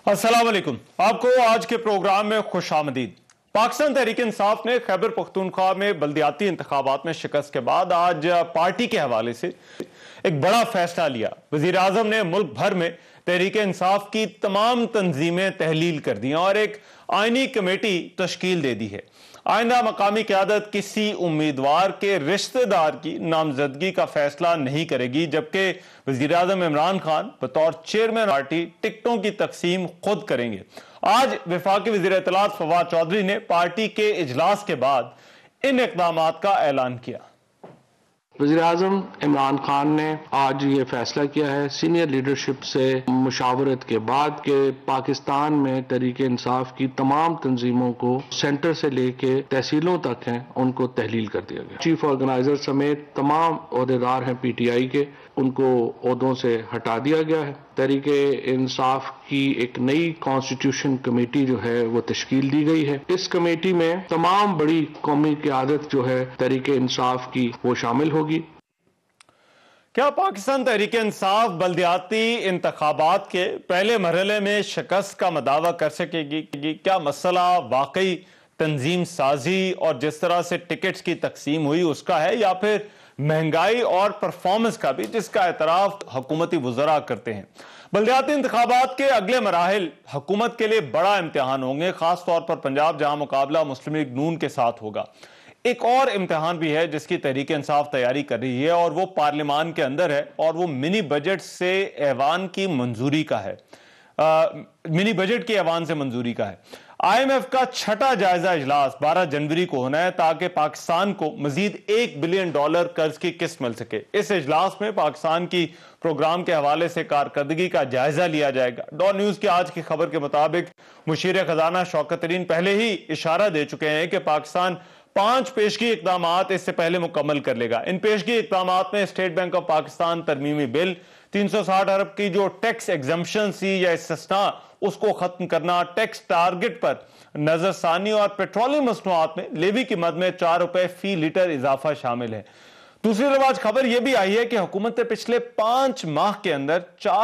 अस्सलाम वालेकुम। आपको आज के प्रोग्राम में खुश आमदीद। पाकिस्तान तहरीक इंसाफ ने खैबर पख्तूनख्वा में बल्दियाती इंतखाबात में शिकस्त के बाद आज पार्टी के हवाले से एक बड़ा फैसला लिया। वजीर आजम ने मुल्क भर में तहरीक इंसाफ की तमाम तंजीमें तहलील कर दी और एक आईनी कमेटी तश्कील दे दी है। आइंदा मकामी क़यादत किसी उम्मीदवार के रिश्तेदार की नामजदगी का फैसला नहीं करेगी, जबकि वज़ीर आज़म इमरान खान बतौर चेयरमैन पार्टी टिकटों की तकसीम खुद करेंगे। आज वफाकी वज़ीर इत्तलात फवाद चौधरी ने पार्टी के इजलास के बाद इन इक़दामात का ऐलान किया। वज़ीर आज़म इमरान खान ने आज ये फैसला किया है सीनियर लीडरशिप से मुशावरत के बाद कि पाकिस्तान में तहरीक इंसाफ की तमाम तंजीमों को सेंटर से लेके तहसीलों तक हैं उनको तहलील कर दिया गया। चीफ ऑर्गेनाइजर समेत तमाम ओहदेदार हैं पीटीआई के, उनको ओहदों से हटा दिया गया है। तहरीक इंसाफ की एक नई कॉन्स्टिट्यूशन कमेटी जो है वो तश्कील दी गई है। इस कमेटी में तमाम बड़ी कौमी क़यादत जो है तहरीक इंसाफ की वो शामिल होगी। क्या पाकिस्तान तहरीक इंसाफ बल्दियाती इंतखाबात के पहले मरहले में शिकस्त का दावा कर सकेगी? क्या मसला वाकई तंजीम साजी और जिस तरह से टिकट्स की तकसीम हुई उसका है, या फिर महंगाई और परफॉर्मेंस का भी, जिसका एतराफ हुकूमती वज़रा करते हैं? बल्दियाती इंतखाबात के अगले मराहिल हुकूमत के लिए बड़ा इम्तिहान होंगे, खास तौर पर पंजाब जहां मुकाबला मुस्लिम लीग नून के साथ होगा। एक और इम्तिहान भी है जिसकी तहरीक इंसाफ तैयारी कर रही है और वो पार्लियामान के अंदर है और वो मिनी बजट से ऐवान की मंजूरी का है। मिनी बजट की ऐवान से मंजूरी का है। IMF का छठा जायजा इजलास 12 जनवरी को होना है ताकि पाकिस्तान को मजीद $1 बिलियन कर्ज की किस्त मिल सके। इस इजलास में पाकिस्तान की प्रोग्राम के हवाले से कारकर्दगी का जायजा लिया जाएगा। डॉन न्यूज की आज की खबर के मुताबिक मुशीर खजाना शौकत तरीन पहले ही इशारा दे चुके हैं कि पाकिस्तान 5 पेशगी इक़दामात इससे पहले मुकम्मल कर लेगा। इन पेशगी इक़दामात में स्टेट बैंक ऑफ पाकिस्तान तरमीमी बिल, 360 अरब की जो टैक्स एग्जम्पशन थी या इस्तिस्ना उसको खत्म करना, टैक्स टारगेट पर नजरसानी और पेट्रोलियम मसनूआत में लेवी की मद में ₹4 फी लीटर इजाफा शामिल है। दूसरी तरफ आज खबर यह भी आई है कि हुकूमत ने पिछले 5 माह के अंदर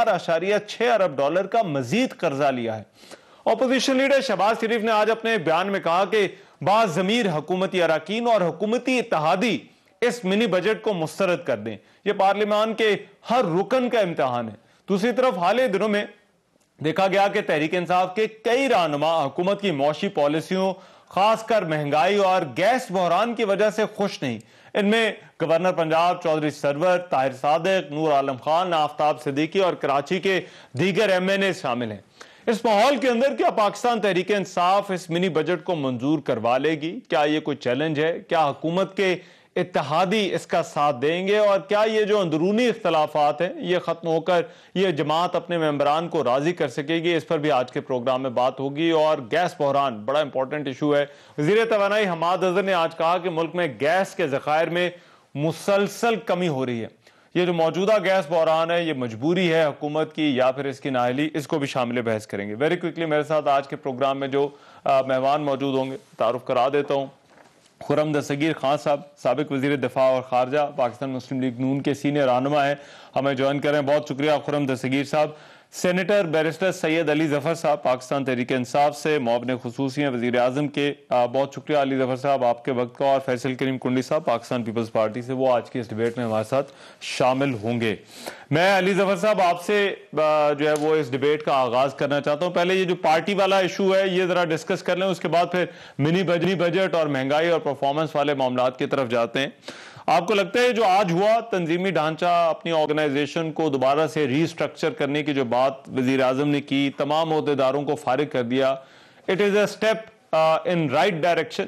$4.6 अरब का मजीद कर्जा लिया है। अपोजिशन लीडर शहबाज शरीफ ने आज अपने बयान में कहा कि बाज़मीर हुकूमती अराकीन और हुकूमती इत्तेहादी इस मिनी बजट को मुस्तरद कर दें। यह पार्लियामान के हर रुकन का इम्तिहान है। दूसरी तरफ हाल ही दिनों में देखा गया कि तहरीक इंसाफ के कई रहनुमा हुकूमत की मौशी पॉलिसियों, खासकर महंगाई और गैस बहरान की वजह से खुश नहीं। इनमें गवर्नर पंजाब चौधरी सरवर, ताहिर सादिक, नूर आलम खान, आफ्ताब सिद्दीकी और कराची के दीगर MNA शामिल हैं। इस माहौल के अंदर क्या पाकिस्तान तहरीक इंसाफ इस मिनी बजट को मंजूर करवा लेगी? क्या ये कोई चैलेंज है? क्या हुकूमत के इत्तेहादी इसका साथ देंगे? और क्या ये जो अंदरूनी इख्तलाफात हैं ये खत्म होकर ये जमात अपने मेंबरान को राजी कर सकेगी? इस पर भी आज के प्रोग्राम में बात होगी। और गैस बहरान बड़ा इंपॉर्टेंट इशू है। वज़ीर तवानाई हमाद अज़हर ने आज कहा कि मुल्क में गैस के ज़खायर में मुसलसल कमी हो रही है। ये जो मौजूदा गैस बहरान है ये मजबूरी है हुकूमत की या फिर इसकी नाअहली, इसको भी शामिल बहस करेंगे। वेरी क्विकली मेरे साथ आज के प्रोग्राम में जो मेहमान मौजूद होंगे तारुफ करा देता हूँ। खुर्रम दस्तगीर खान साहब, साबिक वज़ीर दिफा और खारजा, पाकिस्तान मुस्लिम लीग नून के सीनियर रहनुमा हैं, हमें ज्वाइन करें। बहुत शुक्रिया खुर्रम दस्तगीर साहब। सेनेटर बैरिस्टर सैयद अली ज़फ़र साहब, पाकिस्तान तहरीक इंसाफ से मुआविन ख़ुसूसी हैं वज़ीर आज़म के, बहुत शुक्रिया अली ज़फ़र साहब आपके वक्त का। और फैसल करीम कुंडी साहब पाकिस्तान पीपल्स पार्टी से, वो आज की इस डिबेट में हमारे साथ शामिल होंगे। मैं अली ज़फ़र साहब आपसे जो है वो इस डिबेट का आगाज़ करना चाहता हूँ। पहले ये जो पार्टी वाला इशू है ये ज़रा डिस्कस कर लें, उसके बाद फिर मिनी बजट और महंगाई और परफॉर्मेंस वाले मामलात की तरफ जाते हैं। आपको लगता है जो आज हुआ तंजीमी ढांचा, अपनी ऑर्गेनाइजेशन को दोबारा से रीस्ट्रक्चर करने की जो बात वजीर आजम ने की, तमाम ओहदेदारों को फारिग कर दिया, it is a step in right direction?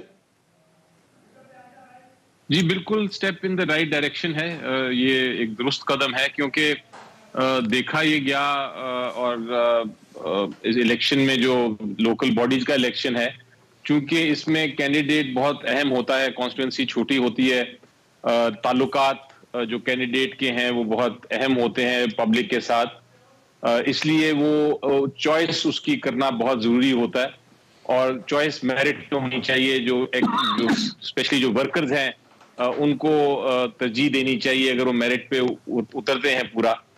जी बिल्कुल step in the right direction है। ये एक दुरुस्त कदम है क्योंकि देखा ये गया और इस इलेक्शन में जो लोकल बॉडीज का इलेक्शन है, चूंकि इसमें कैंडिडेट बहुत अहम होता है, कॉन्स्टिट्यूंसी छोटी होती है, ताल्लुकात जो कैंडिडेट के हैं वो बहुत अहम होते हैं पब्लिक के साथ, इसलिए वो चॉइस उसकी करना बहुत ज़रूरी होता है। और चॉइस मेरिट तो होनी चाहिए। जो स्पेशली जो वर्कर्स हैं उनको तरजीह देनी चाहिए अगर वो मेरिट पे उतरते हैं पूरा।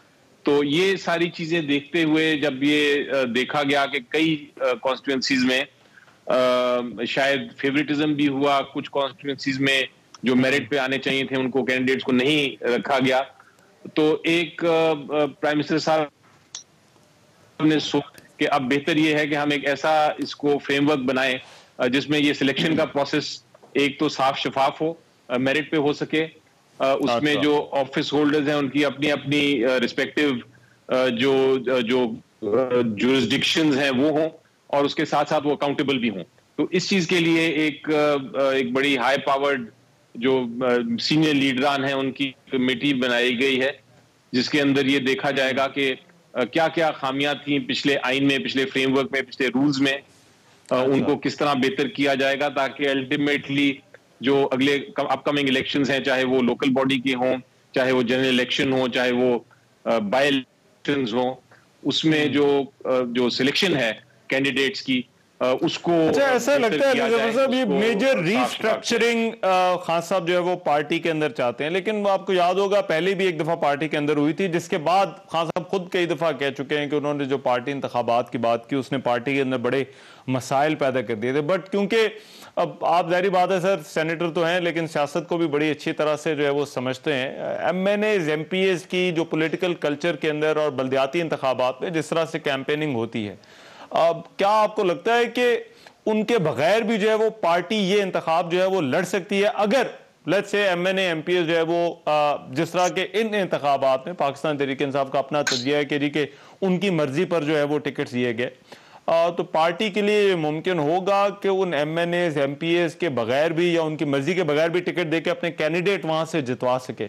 تو یہ ساری چیزیں دیکھتے ہوئے جب یہ دیکھا گیا کہ کئی کانسٹیٹوئنسیز میں شاید فیوریٹزم بھی ہوا, کچھ کانسٹیٹوئنسیز میں جو میرٹ پہ آنے چاہیے تھے ان کو کینڈیڈیٹس کو نہیں رکھا گیا, تو ایک پرائم منسٹر صاحب نے سوچا کہ اب بہتر یہ ہے کہ ہم ایک ایسا اس کو فریم ورک بنائیں جس میں یہ سلیکشن کا پروسیس ایک تو صاف شفاف ہو, میرٹ پہ ہو سکے, اس میں جو آفس ہولڈرز ہیں ان کی اپنی اپنی ریسپیکٹو جو جورسڈکشنز ہیں وہ ہوں, اور اس کے ساتھ ساتھ وہ اکاؤنٹیبل بھی ہوں. تو اس چیز کے لیے ایک بڑی ہائی پاورڈ جو سینئر لیڈران ہیں ان کی کمیٹی بنائی گئی ہے, جس کے اندر یہ دیکھا جائے گا کہ کیا کیا خامیاں تھیں پچھلے آئین میں, پچھلے فریم ورک میں, پچھلے رولز میں, ان کو کس طرح بہتر کیا جائے گا تاکہ الٹیمیٹلی جو اگلے اپ کمنگ الیکشنز ہیں, چاہے وہ لوکل باڈی کے ہوں, چاہے وہ جنرل الیکشن ہوں, چاہے وہ بائی الیکشنز ہوں, اس میں جو سلیکشن ہے کینڈیڈیٹس کی اس کو اچھا ایسا لگتا ہے صاحب یہ میجر ری اسٹرکچرنگ خان صاحب جو ہے وہ پارٹی کے اندر چاہتے ہیں, لیکن وہ آپ کو یاد ہوگا پہلے بھی ایک دفعہ پارٹی کے اندر ہوئی تھی, جس کے بعد خان صاحب خود کئی دفعہ کہہ چکے ہیں کہ انہوں نے جو پارٹی انتخابات کی بات کی اس نے پارٹی کے اندر بڑے مسائل پیدا کر دیے تھے. بٹ کیونکہ اب آپ ظاہری بات ہے سر سینیٹر تو ہیں لیکن سیاست کو بھی بڑی اچھی طرح سے جو ہے وہ سمجھتے ہیں, M N As M P As کی جو پولیٹیکل کلچر کے اندر اور بلدیاتی انتخابات میں جس طرح سے کیمپیننگ ہوتی ہے, اب کیا آپ کو لگتا ہے کہ ان کے بغیر بھی جو ہے وہ پارٹی یہ انتخاب جو ہے وہ لڑ سکتی ہے اگر let's say M N A M P S جو ہے وہ جس طرح کے ان انتخابات میں پاکستان تحریک انصاف کا اپنا تجزیہ ہے کہ ان کی مرضی پر جو ہے وہ ٹکٹ دیے گئے, تو پارٹی کے لیے ممکن ہوگا کہ ان M N As M P S کے بغیر بھی یا ان کی مرضی کے بغیر بھی ٹکٹ دے کے اپنے کینڈیڈیٹ وہاں سے جتوا سکے؟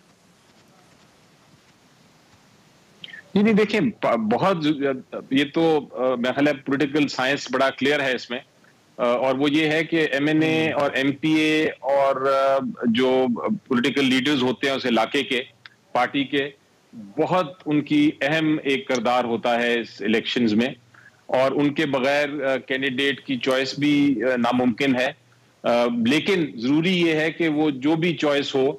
نہیں دیکھیں بہت یہ تو میرا خیال ہے پولیٹیکل سائنس بڑا کلیئر ہے اس میں, اور وہ یہ ہے کہ ایم این اے اور ایم پی اے اور جو پولیٹیکل لیڈرز ہوتے ہیں اس علاقے کے پارٹی کے, بہت ان کی اہم ایک کردار ہوتا ہے اس الیکشنز میں, اور ان کے بغیر کینڈیڈیٹ کی چوائس بھی ناممکن ہے. لیکن ضروری یہ ہے کہ وہ جو بھی چوائس ہو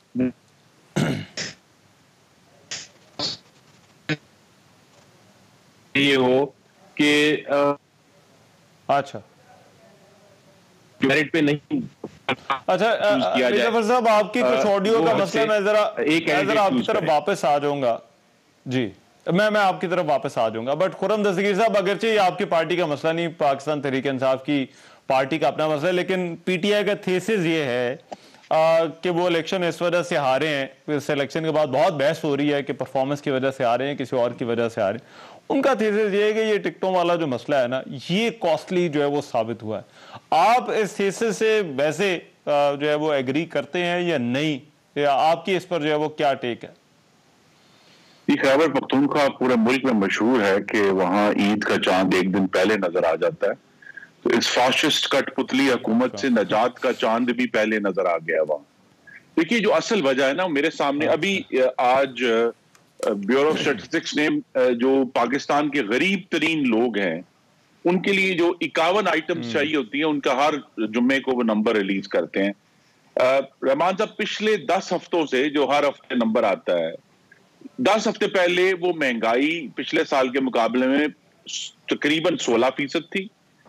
یہ ہو کہ اچھا میرٹ پہ نہیں. اچھا ظفر صاحب آپ کی کچھ آڈیو کا مسئلہ, میں ذرا آپ کی طرف واپس آ جاؤں گا. جی میں آپ کی طرف واپس آ جاؤں گا, بٹ خرم دستگیر صاحب اگرچہ یہ آپ کی پارٹی کا مسئلہ نہیں, پاکستان تحریک انصاف کی پارٹی کا اپنا مسئلہ ہے, لیکن پی ٹی آئی کا تھیسس یہ ہے کہ وہ الیکشن اس وجہ سے ہارے ہیں, اس الیکشن کے بعد بہت بحث ہو رہی ہے کہ پرفارمنس کی وجہ سے ہارے ہیں کسی اور کی وجہ سے ہارے ہیں. ان کا تھیسس یہ ہے کہ یہ ٹکٹوں والا جو مسئلہ ہے نا یہ کاسٹلی جو ہے وہ ثابت ہوا ہے. آپ اس تھیسس سے ویسے جو ہے وہ ایگری کرتے ہیں یا نہیں, یا آپ کی اس پر جو ہے وہ کیا ٹیک ہے؟ خیبر پختونخوا پورے ملک میں مشہور ہے کہ وہاں عید کا چاند ایک دن پہلے نظر آ جاتا ہے, تو اس فاشسٹ کٹ پتلی حکومت سے نجات کا چاند بھی پہلے نظر آ گیا وہاں. دیکھیے جو اصل وجہ ہے نا میرے سامنے ابھی آج بیورو آف اسٹیٹسٹکس نے جو پاکستان کے غریب ترین لوگ ہیں ان کے لیے جو 51 آئٹمز چاہیے ہوتی ہیں ان کا ہر جمعے کو وہ نمبر ریلیز کرتے ہیں. رحمان صاحب پچھلے 10 ہفتوں سے جو ہر ہفتے نمبر آتا ہے, 10 ہفتے پہلے وہ مہنگائی پچھلے سال کے مقابلے میں تقریباً 16% تھی,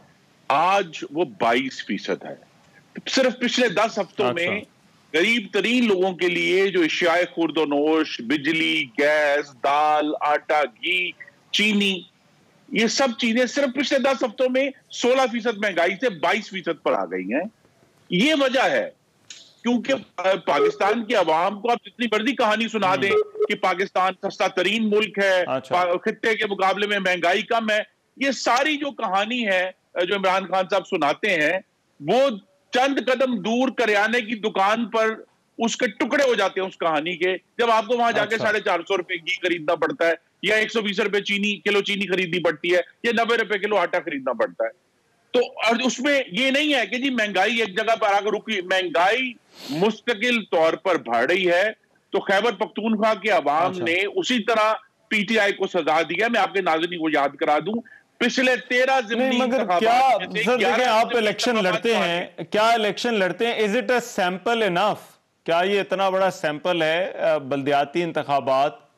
آج وہ 22% ہے. صرف پچھلے 10 ہفتوں میں غریب ترین لوگوں کے لیے جو اشیاء خورد و نوش, بجلی, گیس, دال, آٹا, گھی, چینی, یہ سب چیزیں صرف پچھلے 10 ہفتوں میں 16% مہنگائی سے 22% پر آ گئی ہیں. یہ وجہ ہے کیونکہ پاکستان کی عوام کو آپ جتنی مرضی کہانی سنا دیں کہ پاکستان سستا ترین ملک ہے, خطے کے مقابلے میں مہنگائی کم ہے, یہ ساری جو کہانی ہے جو عمران خان صاحب سناتے ہیں وہ چند قدم دور کریانے کی دکان پر اس کے ٹکڑے ہو جاتے ہیں اس کہانی کے, جب آپ کو وہاں جا کے 450 روپے گھی خریدنا پڑتا ہے, یا 120 روپے کلو چینی خریدنی پڑتی ہے, یا 90 روپے کلو آٹا خریدنا پڑتا ہے. تو اور اس میں یہ نہیں ہے کہ جی مہنگائی ایک جگہ پر آ کر رکی, مہنگائی مستقل طور پر بڑھ رہی ہے. تو خیبر پختونخوا کے عوام نے اسی طرح پی ٹی آئی کو سزا دیا. میں آپ کے ناظرین کو یاد کرا دوں پچھلے 13 ضمنی انتخابات کیا آپ الیکشن لڑتے ہیں, کیا الیکشن لڑتے ہیں, از اٹ اے سیمپل انف, کیا یہ اتنا بڑا سیمپل ہے بلدیاتی انتخابات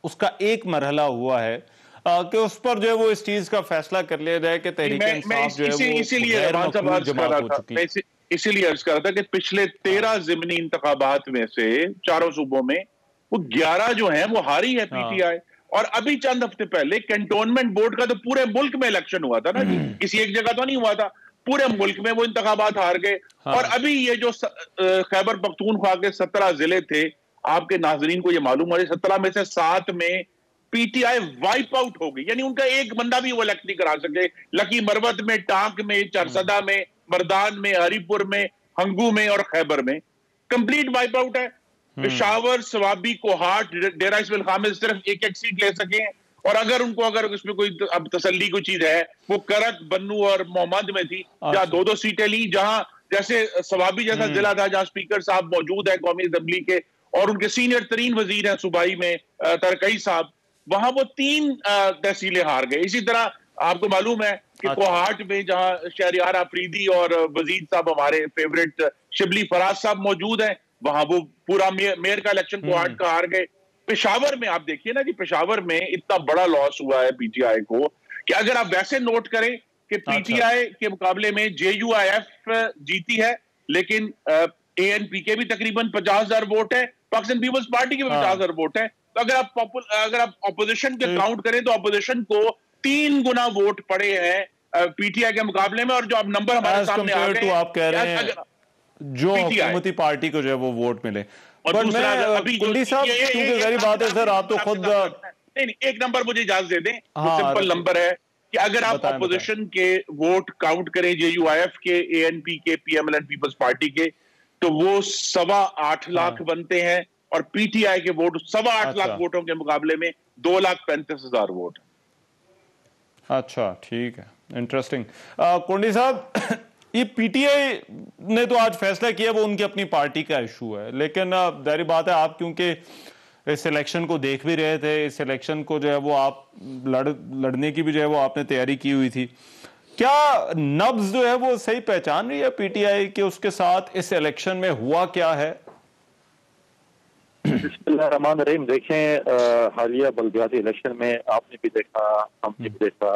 اس کا ایک مرحلہ ہوا ہے کہ اس پر جو ہے وہ اس چیز کا فیصلہ کر لیا جائے کہ تحریک انصاف جو ہے وہ غیر مقبول جماعت ہو چکی ہے. اسی لیے عرض کر رہا تھا کہ پچھلے 13 ضمنی انتخابات میں سے چاروں صوبوں میں وہ 11 جو ہیں وہ ہاری ہے پی ٹی آئی. اور ابھی چند ہفتے پہلے کنٹونمنٹ بورڈ کا تو پورے ملک میں الیکشن ہوا تھا نا جی, کسی ایک جگہ تو نہیں ہوا تھا, پورے ملک میں وہ انتخابات ہار گئے. اور ابھی یہ جو خیبر پختونخوا کے 17 ضلع تھے, آپ کے ناظرین کو یہ معلوم ہو, 17 میں سے 7 میں P T I wipe out ہو گئی, یعنی ان کا ایک بندہ بھی وہ الیکٹ نہیں کرا سکے. لکی مروت میں, ٹانک میں, چرسدہ میں, مردان میں, ہری پور میں, ہنگو میں اور خیبر میں کمپلیٹ وائپ آؤٹ ہے. پشاور, سوابی, کوہاٹ, ڈیرہ اسماعیل خان صرف ایک سیٹ لے سکے ہیں. اور اگر ان کو اگر اس میں کوئی اب تسلی کوئی چیز ہے وہ کرک, بنو اور محمد میں تھی, جہاں 2 سیٹیں لی, جہاں جیسے سوابی جیسا ضلع تھا جہاں اسپیکر صاحب موجود ہیں قومی اسمبلی کے اور ان کے سینئر ترین وزیر ہیں صوبائی میں ترکئی صاحب, وہاں وہ 3 تحصیلیں ہار گئے. اسی طرح آپ کو معلوم ہے کہ کوہاٹ میں جہاں شہریار آفریدی اور وزیر صاحب ہمارے فیوریٹ شبلی فراز صاحب موجود ہیں, وہاں وہ پورا میئر کا الیکشن کوہاٹ کا ہار گئے. پشاور میں آپ دیکھیے نا جی, پشاور میں اتنا بڑا لاس ہوا ہے پی ٹی آئی کو کہ اگر آپ ویسے نوٹ کریں کہ پی ٹی آئی کے مقابلے میں جے یو آئی ایف جیتی ہے, لیکن اے این پی کے بھی تقریباً 50,000 ووٹ ہے, پاکستان پیپلز پارٹی کے بھی 50,000 ووٹ ہے. تو اگر آپ اپوزیشن کے کاؤنٹ کریں تو اپوزیشن کو 3 گنا ووٹ پڑے ہیں پی ٹی آئی کے مقابلے میں. اور جو اب نمبر ہمارے سامنے آ گئے آپ کہہ رہے ہیں جو حکومتی پارٹی کو جو ہے وہ ووٹ ملے. کنڈی صاحب کیونکہ ظاہری بات ہے سر, آپ تو خود ایک نمبر مجھے اجازت دے دیں, سمپل نمبر ہے کہ اگر آپ اپوزیشن کے ووٹ کاؤنٹ کریں جے یو آئی ایف کے, اے این پی کے, P M L N peoples party کے, تو وہ 8.25 لاکھ بنتے ہیں. اور پی ٹی آئی کے ووٹ 8.25 لاکھ ووٹوں کے مقابلے میں 2,35,000 ووٹ. اچھا ٹھیک ہے, انٹرسٹنگ. کونڈی صاحب, یہ پی ٹی آئی نے تو آج فیصلہ کیا وہ ان کی اپنی پارٹی کا ایشو ہے, لیکن ظاہری بات ہے آپ کیونکہ اس الیکشن کو دیکھ بھی رہے تھے, اس الیکشن کو جو ہے وہ آپ لڑنے کی بھی جو ہے وہ آپ نے تیاری کی ہوئی تھی, کیا نبض جو ہے وہ صحیح پہچان رہی ہے پی ٹی آئی کہ اس کے ساتھ اس الیکشن میں ہوا کیا ہے؟ بسم اللہ الرحمن الرحیم. دیکھیں, حالیہ بلدیاتی الیکشن میں آپ نے بھی دیکھا, ہم نے بھی دیکھا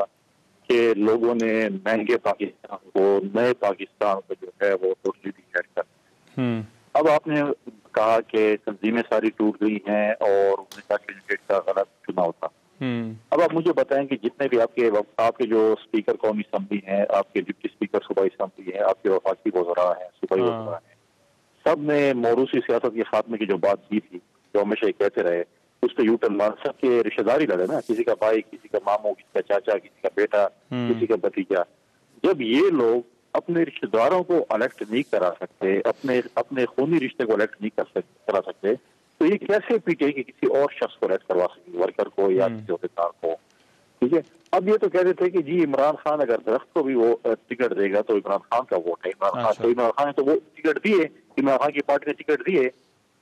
کہ لوگوں نے مہنگے پاکستان کو, نئے پاکستان کو جو ہے وہ ٹوٹلی ریجیکٹ کر. اب آپ نے کہا کہ تنظیمیں ساری ٹوٹ گئی ہیں اور انہوں نے کہا کینڈیڈیٹ کا غلط چناؤ تھا. اب آپ مجھے بتائیں کہ جتنے بھی آپ کے جو اسپیکر قومی اسمبلی ہیں, آپ کے ڈپٹی اسپیکر صوبائی اسمبلی ہیں, آپ کے وفاقی وزراء ہیں, صوبائی وزراء ہیں, سب نے موروثی سیاست کے خاتمے کی جو بات کی تھی, جو ہمیشہ یہ کہتے رہے, اس پہ یوٹن مار. سب کے رشتہ داری لڑے نا, کسی کا بھائی, کسی کا ماموں, کسی کا چاچا, کسی کا بیٹا, کسی کا بھتیجا. جب یہ لوگ اپنے رشتہ داروں کو الیکٹ نہیں کرا سکتے, اپنے خونی رشتے کو الیکٹ نہیں کرا سکتے, تو یہ کیسے پی ٹی آئی کے کسی اور شخص کو الیکٹ کروا سکے, ورکر کو یا کسی عہدیدار کو؟ ٹھیک ہے. اب یہ تو کہتے تھے کہ جی عمران خان اگر درخت کو بھی وہ ٹکٹ دے گا تو عمران خان کا ووٹ ہے. عمران خان نے تو وہ ٹکٹ دیے, عمران خان کی پارٹی نے ٹکٹ دیے.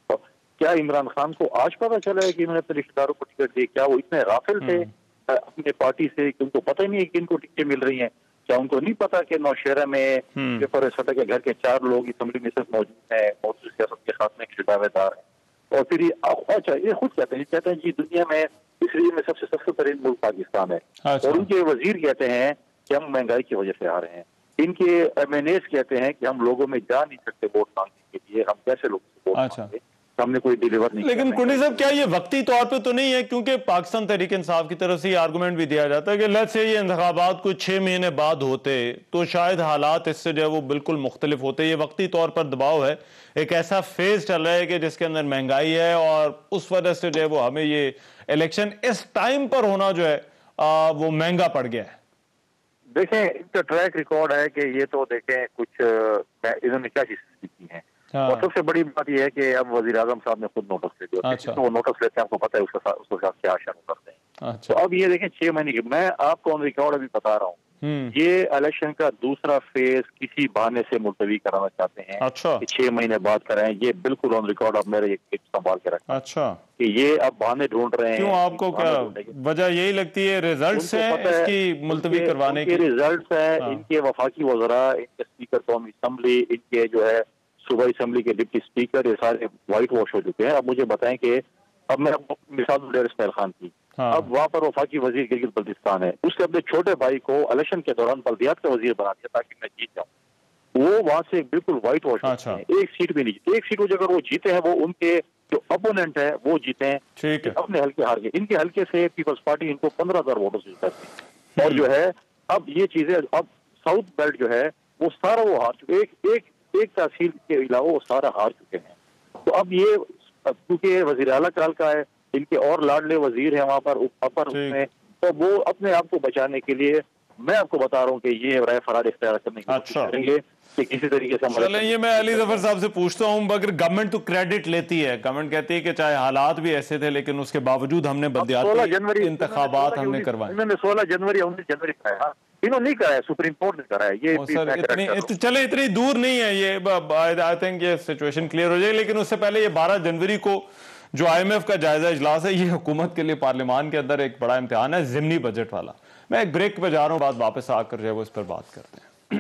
کیا عمران خان کو آج پتا چلا ہے کہ انہوں نے اپنے رشتے داروں کو ٹکٹ دی؟ کیا وہ اتنے غافل تھے اپنے پارٹی سے کہ ان کو پتہ ہی نہیں ہے کہ ان کو ٹکٹیں مل رہی ہیں؟ کیا ان کو نہیں پتا کہ نوشہرہ میں پیپر سٹا کے گھر کے 4 لوگ اسمبلی میں صرف موجود ہیں, موجود سیاست کے خاتمے کے دعوے دار ہیں؟ اور پھر یہ خود کہتے ہیں جی دنیا میں اس ریجن میں سب سے سستا ترین ملک پاکستان ہے. اور ان کے وزیر کہتے ہیں کہ ہم مہنگائی کی وجہ سے آ رہے ہیں. ان کے ایم این ایز کہتے ہیں کہ ہم لوگوں میں جا نہیں سکتے ووٹ مانگنے کے لیے, ہم کیسے لوگوں سے ووٹ مانگیں, ہم نے کوئی ڈیلیور نہیں. لیکن کنڈی صاحب, کیا یہ وقتی طور پہ تو نہیں ہے, کیونکہ پاکستان تحریک انصاف کی طرف سے یہ آرگومنٹ بھی دیا جاتا ہے کہ لیٹس سے یہ انتخابات کوئی 6 مہینے بعد ہوتے تو شاید حالات اس سے جو ہے وہ بالکل مختلف ہوتے. یہ وقتی طور پر دباؤ ہے, ایک ایسا فیز چل رہا ہے کہ جس کے اندر مہنگائی ہے, اور اس وجہ سے جو ہے وہ ہمیں یہ الیکشن اس ٹائم پر ہونا جو ہے وہ مہنگا پڑ گیا ہے. دیکھیں ان کا ٹریک ریکارڈ ہے کہ یہ تو دیکھیں کچھ انہوں نے کیا چیزیں کی ہیں. اور سب سے بڑی بات یہ ہے کہ اب وزیر اعظم صاحب نے خود نوٹس لے دیا. وہ نوٹس لیتے ہیں, آپ کو پتا ہے اس کے ساتھ کیا شروع کرتے ہیں. تو اب یہ دیکھیں 6 مہینے کی, میں آپ کو آن ریکارڈ ابھی بتا رہا ہوں, یہ الیکشن کا دوسرا فیز کسی بہانے سے ملتوی کرانا چاہتے ہیں کہ 6 مہینے بعد کرائیں. یہ بالکل آن ریکارڈ اب میرے سنبھال کے رکھیں کہ یہ اب بہانے ڈھونڈ رہے ہیں. کیوں, آپ کو کیا وجہ یہی لگتی ہے ریزلٹس ہیں اس کی ملتوی کروانے کے؟ ریزلٹس ہیں, ان کے وفاقی وزراء, ان کے اسپیکر قومی اسمبلی, ان کے جو ہے صوبائی اسمبلی کے ڈپٹی اسپیکر, یہ سارے وائٹ واش ہو چکے ہیں. اب مجھے بتائیں کہ اب میں آپ کو مثال دوں ڈیر اسماعیل خان کی. اب وہاں پر وفاقی وزیر گلگت بلتستان ہے, اس نے اپنے چھوٹے بھائی کو الیکشن کے دوران بلدیات کا وزیر بنا دیا تاکہ میں جیت جاؤں. وہ وہاں سے بالکل وائٹ واش ہوتے ہیں, ایک سیٹ بھی نہیں جیتے. ایک سیٹ اگر وہ جیتے ہیں وہ ان کے جو اپوننٹ ہے وہ جیتے ہیں, اپنے حلقے ہار گئے. ان کے حلقے سے پیپلز پارٹی ان کو 15,000 ووٹوں سے جیتتی ہے. اور جو ہے اب یہ چیزیں, اب ساؤتھ بیلٹ جو ہے وہ سارا وہ ہار چکے, ایک تحصیل کے علاوہ وہ سارا ہار چکے ہیں. تو اب یہ کیونکہ وزیر اعلیٰ کال کا ہے, ان کے اور لاڈلے وزیر ہیں وہاں پر میں, تو وہ اپنے آپ کو بچانے کے لیے میں آپ کو بتا رہا ہوں کہ یہ رائے فرار اختیار کرنے کی کوشش کریں گے کہ کسی طریقے سے. چلیں یہ میں علی ظفر صاحب سے پوچھتا ہوں, اگر گورنمنٹ تو کریڈٹ لیتی ہے, گورنمنٹ کہتی ہے کہ چاہے حالات بھی ایسے تھے لیکن اس کے باوجود ہم نے بلدیاتی انتخابات ہم نے کروائے. انہوں نے 16 جنوری 19 جنوری کرایا, انہوں نے نہیں کرایا, سپریم کورٹ نے کرایا. یہ چلے اتنی دور نہیں ہے یہ, آئی تھنک یہ سچویشن کلیئر ہو جائے. لیکن اس سے پہلے یہ 12 جنوری کو جو IMF کا جائزہ اجلاس ہے, یہ حکومت کے لیے پارلیمان کے اندر ایک بڑا امتحان ہے, ضمنی بجٹ والا. میں ایک بریک پہ جا رہا ہوں, بعد واپس آ کر جو ہے وہ اس پر بات کرتے ہیں.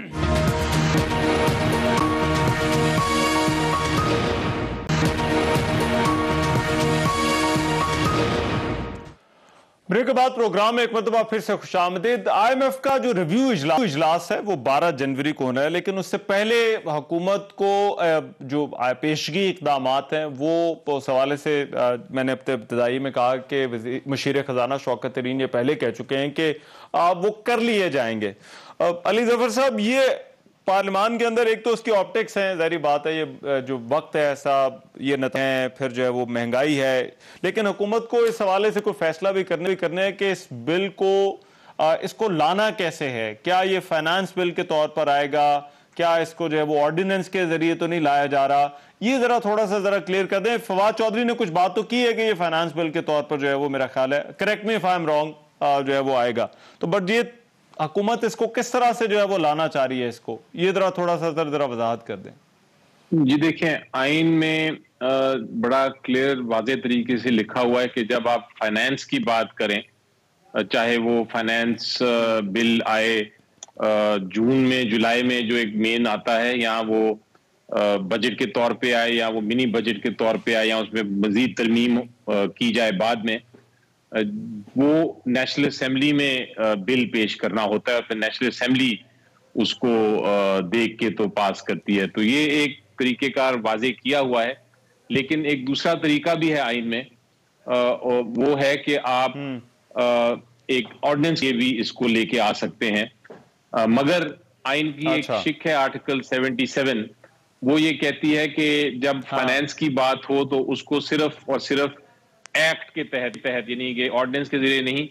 بریک کے بعد پروگرام میں ایک مرتبہ پھر سے خوش آمدید. IMF کا جو ریویو اجلاس ہے وہ 12 جنوری کو ہونا ہے, لیکن اس سے پہلے حکومت کو جو پیشگی اقدامات ہیں وہ اس حوالے سے میں نے ابتدائی میں کہا کہ مشیر خزانہ شوکت ترین یہ پہلے کہہ چکے ہیں کہ وہ کر لیے جائیں گے. علی ظفر صاحب, یہ پارلیمان کے اندر ایک تو اس کی آپٹکس ہیں, ظاہری بات ہے یہ جو وقت ہے ایسا, یہ نتائج ہیں, پھر جو ہے وہ مہنگائی ہے, لیکن حکومت کو اس حوالے سے کوئی فیصلہ بھی کرنے ہے کہ اس بل کو اس کو لانا کیسے ہے. کیا یہ فائنانس بل کے طور پر آئے گا, کیا اس کو جو ہے وہ آرڈیننس کے ذریعے تو نہیں لایا جا رہا, یہ ذرا تھوڑا سا کلیئر کر دیں. فواد چودھری نے کچھ بات تو کی ہے کہ یہ فائنانس بل کے طور پر جو ہے وہ میرا خیال ہے, correct me if I am wrong, جو ہے وہ آئے گا. تو بٹ یہ حکومت اس کو کس طرح سے جو ہے وہ لانا چاہ رہی ہے, اس کو یہ تھوڑا سا ذرا وضاحت کر دیں. جی دیکھیں, آئین میں بڑا کلیئر واضح طریقے سے لکھا ہوا ہے کہ جب آپ فائنانس کی بات کریں, چاہے وہ فائنانس بل آئے جون میں, جولائی میں جو ایک مین آتا ہے, یا وہ بجٹ کے طور پہ آئے, یا وہ منی بجٹ کے طور پہ آئے, یا اس میں مزید ترمیم کی جائے بعد میں, وہ نیشنل اسمبلی میں بل پیش کرنا ہوتا ہے, اور پھر نیشنل اسمبلی اس کو دیکھ کے تو پاس کرتی ہے. تو یہ ایک طریقہ کار واضح کیا ہوا ہے. لیکن ایک دوسرا طریقہ بھی ہے آئین میں, وہ ہے کہ آپ ایک آرڈیننس کے بھی اس کو لے کے آ سکتے ہیں. مگر آئین کی ایک شک ہے آرٹیکل 77, وہ یہ کہتی ہے کہ جب فائنانس کی بات ہو تو اس کو صرف اور صرف ایکٹ کے تحت یعنی کہ آرڈیننس کے ذریعے نہیں,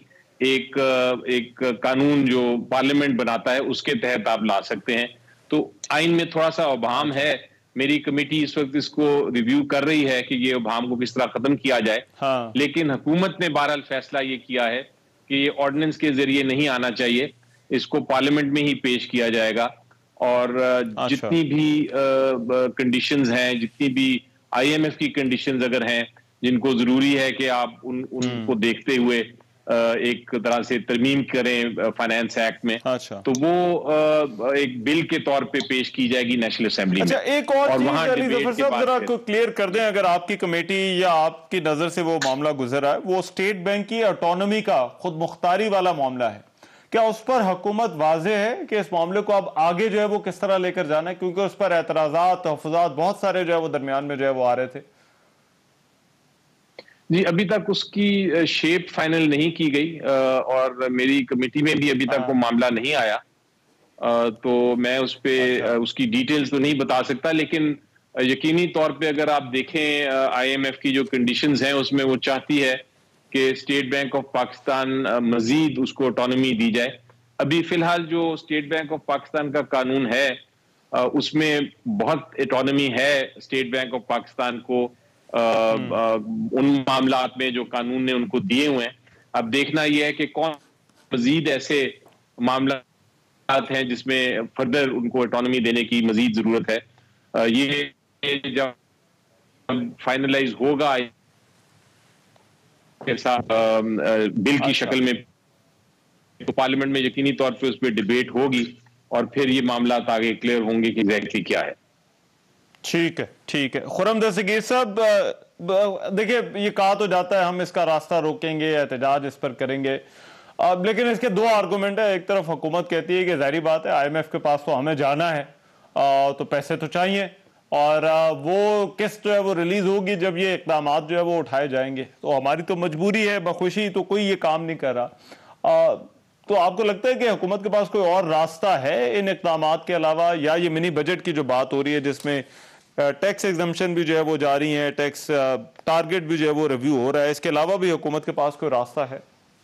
ایک قانون جو پارلیمنٹ بناتا ہے اس کے تحت آپ لا سکتے ہیں. تو آئین میں تھوڑا سا ابہام ہے. میری کمیٹی اس وقت اس کو ریویو کر رہی ہے کہ یہ ابہام کو کس طرح ختم کیا جائے. لیکن حکومت نے بہرحال فیصلہ یہ کیا ہے کہ یہ آرڈیننس کے ذریعے نہیں آنا چاہیے, اس کو پارلیمنٹ میں ہی پیش کیا جائے گا. اور جتنی بھی کنڈیشنز ہیں, جتنی بھی IMF کی کنڈیشنز اگر ہیں جن کو ضروری ہے کہ آپ ان کو دیکھتے ہوئے ایک طرح سے ترمیم کریں فائنانس ایکٹ میں, تو وہ ایک بل کے طور پہ پیش کی جائے گی نیشنل اسمبلی میں. ایک اور چیز علی ظفر صاحب ذرا کلیئر کر دیں, اگر آپ کی کمیٹی یا آپ کی نظر سے وہ معاملہ گزرا ہے, وہ اسٹیٹ بینک کی آٹونومی کا خود مختاری والا معاملہ ہے, کیا اس پر حکومت واضح ہے کہ اس معاملے کو اب آگے جو ہے وہ کس طرح لے کر جانا ہے, کیونکہ اس پر اعتراضات, تحفظات بہت سارے جو ہے وہ درمیان میں جو ہے وہ آ رہے تھے. جی ابھی تک اس کی شیپ فائنل نہیں کی گئی, اور میری کمیٹی میں بھی ابھی تک وہ معاملہ نہیں آیا, تو میں اس پہ اس کی ڈیٹیلز تو نہیں بتا سکتا. لیکن یقینی طور پہ اگر آپ دیکھیں IMF کی جو کنڈیشنز ہیں اس میں وہ چاہتی ہے کہ اسٹیٹ بینک آف پاکستان مزید اس کو آٹونومی دی جائے. ابھی فی الحال جو اسٹیٹ بینک آف پاکستان کا قانون ہے اس میں بہت آٹونومی ہے اسٹیٹ بینک آف پاکستان کو ان معاملات میں جو قانون نے ان کو دیے ہوئے ہیں. اب دیکھنا یہ ہے کہ کون مزید ایسے معاملات ہیں جس میں فردر ان کو آٹونومی دینے کی مزید ضرورت ہے. یہ جب فائنلائز ہوگا بل کی شکل میں تو پارلیمنٹ میں یقینی طور پہ اس پہ ڈیبیٹ ہوگی, اور پھر یہ معاملات آگے کلیئر ہوں گے کہ ایگزیکٹلی کیا ہے. ٹھیک ہے. خرم دستگیر صاحب, دیکھیں یہ کہا تو جاتا ہے ہم اس کا راستہ روکیں گے، احتجاج اس پر کریں گے، لیکن اس کے دو آرگومنٹ ہے. ایک طرف حکومت کہتی ہے کہ ظاہری بات ہے آئی ایم ایف کے پاس تو ہمیں جانا ہے تو پیسے تو چاہیے، اور وہ قسط جو ہے وہ ریلیز ہوگی جب یہ اقدامات جو ہے وہ اٹھائے جائیں گے، تو ہماری تو مجبوری ہے، بخوشی تو کوئی یہ کام نہیں کر رہا. تو آپ کو لگتا ہے کہ حکومت کے پاس کوئی اور راستہ ہے ان اقدامات کے علاوہ، یا یہ منی بجٹ کی جو بات ہو رہی ہے جس میں ٹیکس ایگزمپشن بھی جو ہے وہ جاری ہیں، ٹیکس ٹارگٹ بھی جو ہے وہ ریویو ہو رہا ہے، اس کے علاوہ بھی حکومت کے پاس کوئی راستہ ہے؟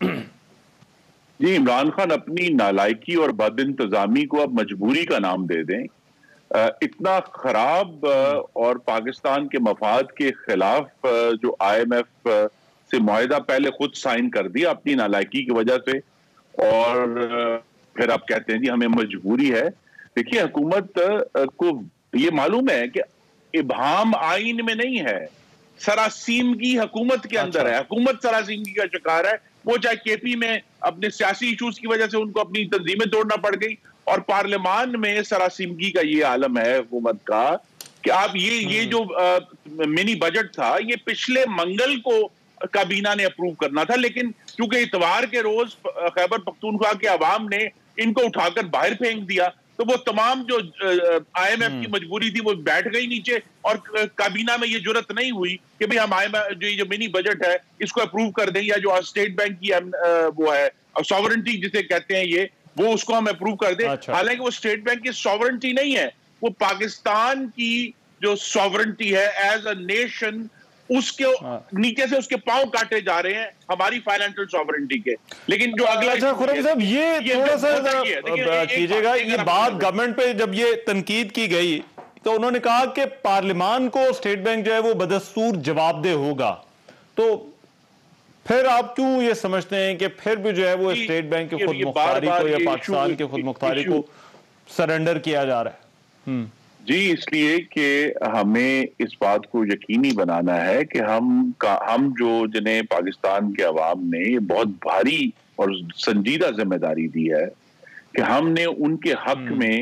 جی، عمران خان اپنی نالائکی اور بد انتظامی کو اب مجبوری کا نام دے دیں. اتنا خراب اور پاکستان کے مفاد کے خلاف جو آئی ایم ایف سے معاہدہ پہلے خود سائن کر دیا اپنی نالائکی کی وجہ سے، اور پھر آپ کہتے ہیں جی ہمیں مجبوری ہے. دیکھیے حکومت کو یہ معلوم ہے کہ ابہام آئین میں نہیں ہے، سراسیمگی حکومت کے اندر ہے. حکومت سراسیمگی کا شکار ہے. وہ چاہے کے پی میں اپنے سیاسی ایشوز کی وجہ سے ان کو اپنی تنظیمیں توڑنا پڑ گئی، اور پارلیمان میں سراسیمگی کا یہ عالم ہے حکومت کا کہ آپ یہ جو منی بجٹ تھا یہ پچھلے منگل کو کابینہ نے اپروو کرنا تھا، لیکن کیونکہ اتوار کے روز خیبر پختونخوا کے عوام نے ان کو اٹھا کر باہر پھینک دیا، تو وہ تمام جو آئی ایم ایف کی مجبوری تھی وہ بیٹھ گئی نیچے، اور کابینہ میں یہ جرت نہیں ہوئی کہ بھئی ہم جو منی بجٹ ہے اس کو اپروو کر دیں، یا جو اسٹیٹ بینک کی وہ ہے ساورنٹی جسے کہتے ہیں یہ، وہ اس کو ہم اپروو کر دیں. حالانکہ وہ اسٹیٹ بینک کی ساورنٹی نہیں ہے، وہ پاکستان کی جو ساورنٹی ہے ایز اے نیشن، اس کے نیچے سے اس کے پاؤں کاٹے جا رہے ہیں ہماری فائنینشل ساورنٹی کے. لیکن جو اگلا خرم صاحب یہ تھوڑا سا کیجئے گا، یہ بات گورنمنٹ پہ جب یہ تنقید کی گئی تو انہوں نے کہا کہ پارلیمان کو اسٹیٹ بینک جو ہے وہ بدستور جواب دہ ہوگا، تو پھر آپ کیوں یہ سمجھتے ہیں کہ پھر بھی جو ہے وہ اسٹیٹ بینک کی خود مختاری کو یا پاکستان کی خود مختاری کو سرنڈر کیا جا رہا ہے؟ جی، اس لیے کہ ہمیں اس بات کو یقینی بنانا ہے کہ ہم جو جنہیں پاکستان کے عوام نے یہ بہت بھاری اور سنجیدہ ذمہ داری دی ہے کہ ہم نے ان کے حق میں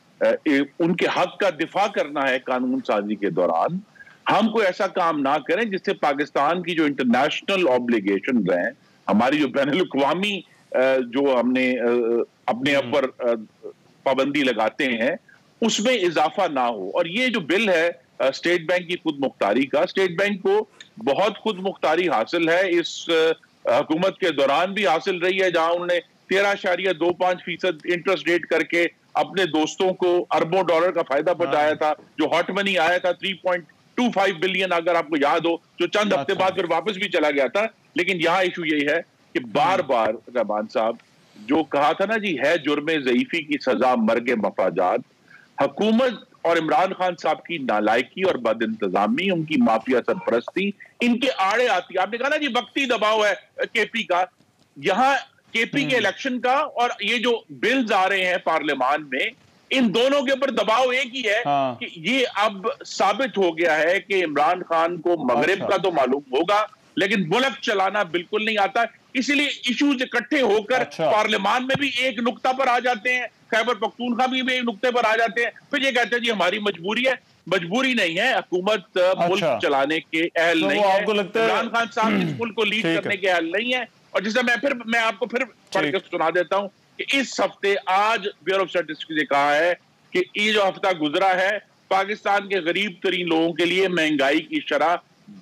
ان کے حق کا دفاع کرنا ہے قانون سازی کے دوران. ہم کوئی ایسا کام نہ کریں جس سے پاکستان کی جو انٹرنیشنل آبلیگیشنز ہیں، ہماری جو بین الاقوامی جو ہم نے اپنے اوپر پابندی لگاتے ہیں، اس میں اضافہ نہ ہو. اور یہ جو بل ہے اسٹیٹ بینک کی خود مختاری کا، اسٹیٹ بینک کو بہت خود مختاری حاصل ہے، اس حکومت کے دوران بھی حاصل رہی ہے، جہاں انہوں نے 13.25% انٹرسٹ ریٹ کر کے اپنے دوستوں کو اربوں ڈالر کا فائدہ پہنچایا تھا. جو ہاٹ منی آیا تھا 3.25 بلین، اگر آپ کو یاد ہو، جو چند ہفتے بعد پھر واپس بھی چلا گیا تھا. لیکن یہاں ایشو یہی ہے کہ بار بار رحمان صاحب جو کہا تھا نا جی ہے جرم ضعیفی کی سزا مرگ مفاجات، حکومت اور عمران خان صاحب کی نالائکی اور بد انتظامی، ان کی مافیا سرپرستی ان کے آڑے آتی ہے. آپ نے کہا نا جی وقتی دباؤ ہے کے پی کا، یہاں کے پی کے الیکشن کا اور یہ جو بلز آ رہے ہیں پارلیمان میں، ان دونوں کے اوپر دباؤ ایک ہی ہے کہ یہ اب ثابت ہو گیا ہے کہ عمران خان کو مغرب کا تو معلوم ہوگا لیکن ملک چلانا بالکل نہیں آتا. اسی لیے ایشوز اکٹھے ہو کر پارلیمان میں بھی ایک نقطہ پر آ جاتے ہیں، خیبر پختونخوا بھی ایک نقطے پر آ جاتے ہیں، پھر یہ کہتے ہیں جی ہماری مجبوری ہے. مجبوری نہیں ہے، حکومت ملک چلانے کے اہل نہیں ہے، عمران خان صاحب اس ملک کو لیڈ کرنے کے اہل نہیں ہے. اور جسے میں آپ کو پھر پڑھ کے سنا دیتا ہوں کہ اس ہفتے آج بیورو آف اسٹیٹسٹکس نے کہا ہے کہ یہ جو ہفتہ گزرا ہے پاکستان کے غریب ترین لوگوں کے لیے مہنگائی کی شرح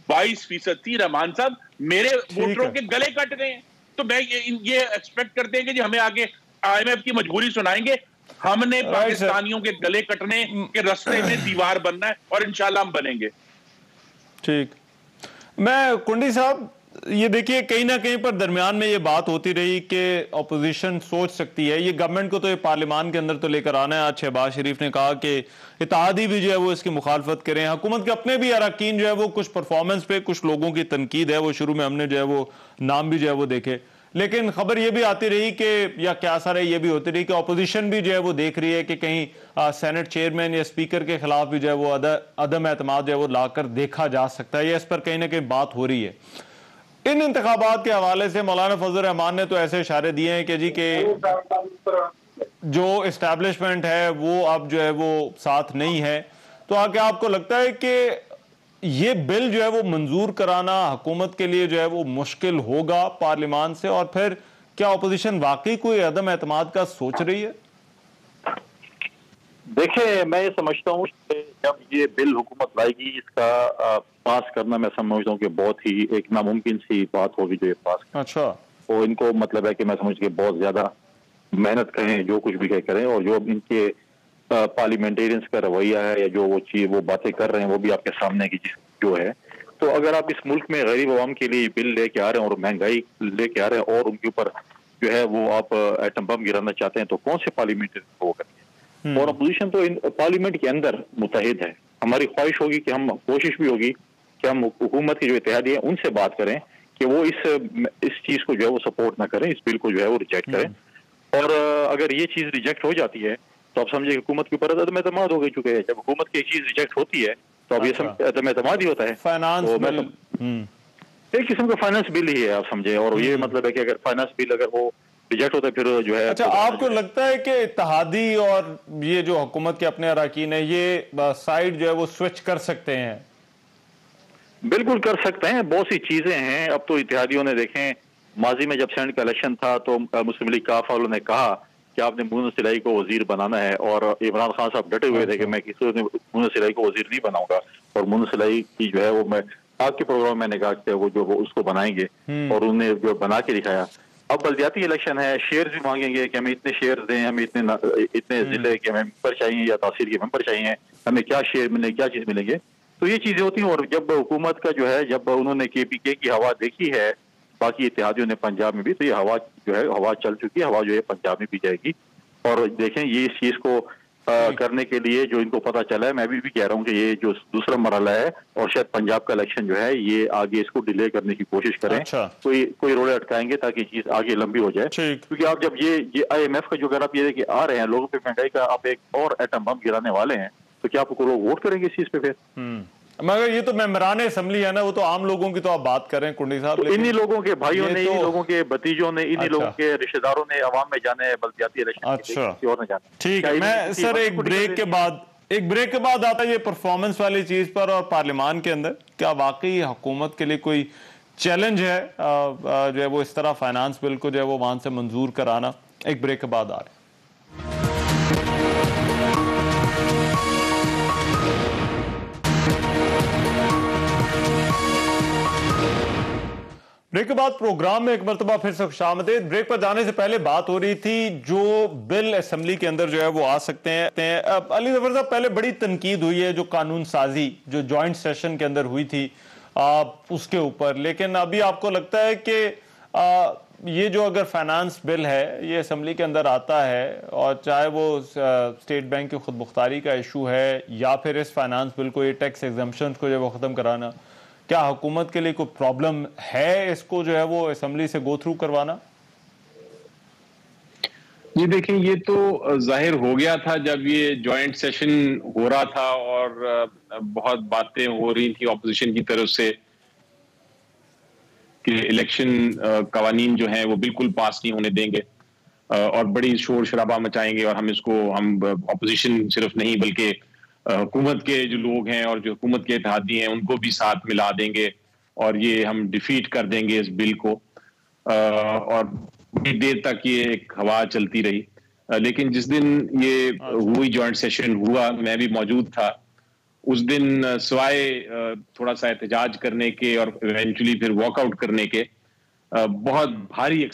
22% تھی. رحمان صاحب میرے ووٹروں کے گلے کٹ گئے ہیں، تو میں یہ ایکسپیکٹ کرتے ہیں کہ جی ہمیں آگے آئی ایم ایف کی مجبوری سنائیں گے. ہم نے پاکستانیوں کے گلے کٹنے کے رستے میں دیوار بننا ہے اور انشاءاللہ ہم بنیں گے. ٹھیک. میں کنڈی صاحب یہ دیکھیے کہیں نہ کہیں پر درمیان میں یہ بات ہوتی رہی کہ اپوزیشن سوچ سکتی ہے، یہ گورنمنٹ کو تو یہ پارلیمان کے اندر تو لے کر آنا ہے. آج شہباز شریف نے کہا کہ اتحادی بھی جو ہے وہ اس کی مخالفت کریں، حکومت کے اپنے بھی اراکین جو ہے وہ کچھ پرفارمنس پہ کچھ لوگوں کی تنقید ہے، وہ شروع میں ہم نے جو ہے وہ نام بھی جو ہے وہ دیکھے. لیکن خبر یہ بھی آتی رہی کہ یا کیا اثر ہے یہ بھی ہوتی رہی کہ اپوزیشن بھی جو ہے وہ دیکھ رہی ہے کہ کہیں سینٹ چیئرمین یا اسپیکر کے خلاف بھی جو ہے وہ عدم اعتماد جو ہے وہ لا کر دیکھا جا سکتا ہے، یا اس پر کہیں نہ کہیں بات ہو رہی ہے. ان انتخابات کے حوالے سے مولانا فضل الرحمان نے تو ایسے اشارے دیے ہیں کہ جی کہ جو اسٹیبلشمنٹ ہے وہ اب جو ہے وہ ساتھ نہیں ہے. تو آگے آپ کو لگتا ہے کہ یہ بل جو ہے وہ منظور کرانا حکومت کے لیے جو ہے وہ مشکل ہوگا پارلیمان سے، اور پھر کیا اپوزیشن واقعی کوئی عدم اعتماد کا سوچ رہی ہے؟ دیکھیں، میں یہ سمجھتا ہوں کہ جب یہ بل حکومت لائے گی، اس کا پاس کرنا میں سمجھتا ہوں کہ بہت ہی ایک ناممکن سی بات ہوگی جو یہ پاس کریں۔ اچھا، اور ان کو مطلب ہے کہ میں سمجھ کے بہت زیادہ محنت کریں، جو کچھ بھی کریں، اور جو ان کے پارلیمنٹیرینز کا رویہ ہے یا جو وہ باتیں کر رہے ہیں وہ بھی آپ کے سامنے کی جو ہے۔ تو اگر آپ اس ملک میں غریب عوام کے لیے بل لے کے آ رہے ہیں اور مہنگائی لے کے آ رہے ہیں اور ان کے اوپر جو ہے وہ آپ ایٹم بم گرانا چاہتے ہیں، تو کون سے پارلیمنٹیرین کو وہ کریں گے؟ اور اپوزیشن تو پارلیمنٹ کے اندر متحد ہے۔ ہماری خواہش ہوگی کہ ہم کوشش بھی ہوگی کہ ہم حکومت کے جو اتحادی ہیں ان سے بات کریں کہ وہ اس چیز کو جو ہے وہ سپورٹ نہ کریں، اس بل کو جو ہے وہ ریجیکٹ کریں۔ اور اگر یہ چیز ریجیکٹ ہو جاتی ہے تو آپ سمجھے حکومت کے اوپر عدم اعتماد ہو گئی، چکے ہے۔ جب حکومت کی ایک چیز ریجیکٹ ہوتی ہے تو اب یہ عدم اعتماد ہی ہوتا ہے۔ فائنانس بل ایک قسم کا فائنانس بل ہی ہے، آپ سمجھے۔ اور یہ مطلب ہے کہ اگر فائنانس بل اگر وہ ریجیکٹ ہوتا ہے پھر جو ہے۔ اچھا، آپ کو لگتا ہے کہ اتحادی اور یہ جو حکومت کے اپنے اراکین ہیں یہ سائیڈ جو ہے وہ سوئچ کر سکتے ہیں؟ بالکل کر سکتے ہیں، بہت سی چیزیں ہیں۔ اب تو اتحادیوں نے دیکھیں، ماضی میں جب سینٹ کا الیکشن تھا تو مسلم لیگ کاف والوں نے کہا کہ آپ نے مونس سلائی کو وزیر بنانا ہے، اور عمران خان صاحب ڈٹے ہوئے تھے کہ میں کسی مونس سلائی کو وزیر نہیں بناؤں گا، اور مونس سلائی کی جو ہے وہ میں آپ کے پروگرام میں نے کہا کہ وہ جو اس کو بنائیں گے، اور انہوں نے جو بنا کے دکھایا۔ اب بلدیاتی الیکشن ہے، شیئرز بھی مانگیں گے کہ ہمیں اتنے شیئرز دیں، ہمیں اتنے ضلع کے ہمیں ممبر چاہیے یا تحصیل کے ممبر چاہیے، ہمیں کیا شیئر ملیں، کیا چیز ملیں گے۔ تو یہ چیزیں ہوتی ہیں۔ اور جب حکومت کا جو ہے، جب انہوں نے کے پی کے کی ہوا دیکھی ہے باقی اتحادیوں نے پنجاب میں بھی، تو یہ ہوا جو ہے ہوا چل چکی ہے، ہوا جو ہے پنجاب میں بھی جائے گی۔ اور دیکھیں یہ اس چیز کو کرنے کے لیے جو ان کو پتہ چلا ہے، میں بھی کہہ رہا ہوں کہ یہ جو دوسرا مرحلہ ہے اور شاید پنجاب کا الیکشن جو ہے یہ آگے اس کو ڈیلے کرنے کی کوشش کریں، کوئی روڑے اٹکائیں گے تاکہ چیز آگے لمبی ہو جائے۔ کیونکہ آپ جب یہ آئی ایم ایف کا جو اگر آپ یہ کہ آ رہے ہیں لوگوں پہ مہنگائی کا، آپ ایک اور ایٹم بم گرانے والے ہیں، تو کیا آپ کو لوگ ووٹ کریں گے اس چیز پہ پھر؟ مگر یہ تو ممبران اسمبلی ہے نا، وہ تو عام لوگوں کی تو آپ بات کر رہے ہیں کنڈی صاحب، انہی لوگوں کے بھائیوں نے، انہی لوگوں کے بھتیجوں نے، انہی لوگوں کے رشتہ داروں نے عوام میں جانا ہے بلدیاتی الیکشن، کسی اور نے جانا ہے۔ ٹھیک ہے، میں سر ایک بریک کے بعد آتا ہے یہ پرفارمنس والی چیز پر، اور پارلیمان کے اندر کیا واقعی حکومت کے لیے کوئی چیلنج ہے جو ہے وہ اس طرح فائنانس بل کو جو ہے وہ وہاں سے منظور کرانا؟ ایک بریک کے بعد آ رہے ہیں۔ بریک کے بعد پروگرام میں ایک مرتبہ پھر سے خوش آمدید۔ بریک پر جانے سے پہلے بات ہو رہی تھی جو بل اسمبلی کے اندر جو ہے وہ آ سکتے ہیں۔ علی ظفر صاحب، پہلے بڑی تنقید ہوئی ہے جو قانون سازی جو جوائنٹ سیشن کے اندر ہوئی تھی اس کے اوپر، لیکن ابھی آپ کو لگتا ہے کہ یہ جو اگر فائنانس بل ہے یہ اسمبلی کے اندر آتا ہے، اور چاہے وہ اسٹیٹ بینک کی خود مختاری کا ایشو ہے یا پھر اس فائنانس بل کو یہ ٹیکس ایگزمپشن کو جو ہے وہ ختم کرانا، کیا حکومت کے لیے کوئی پرابلم ہے اس کو جو ہے وہ اسمبلی سے گو تھرو کروانا؟ یہ دیکھیں، یہ تو ظاہر ہو گیا تھا جب یہ جوائنٹ سیشن ہو رہا تھا اور بہت باتیں ہو رہی تھی اپوزیشن کی طرف سے کہ الیکشن قوانین جو ہیں وہ بالکل پاس نہیں ہونے دیں گے اور بڑی شور شرابہ مچائیں گے، اور ہم اپوزیشن صرف نہیں بلکہ حکومت کے جو لوگ ہیں اور جو حکومت کے اتحادی ہیں ان کو بھی ساتھ ملا دیں گے، اور یہ ہم ڈیفیٹ کر دیں گے اس بل کو۔ اور بڑی دیر تک یہ ایک ہوا چلتی رہی، لیکن جس دن یہ ہوئی جوائنٹ سیشن ہوا، میں بھی موجود تھا اس دن، سوائے تھوڑا سا احتجاج کرنے کے اور ایونچولی پھر واک آؤٹ کرنے کے، بہت بھاری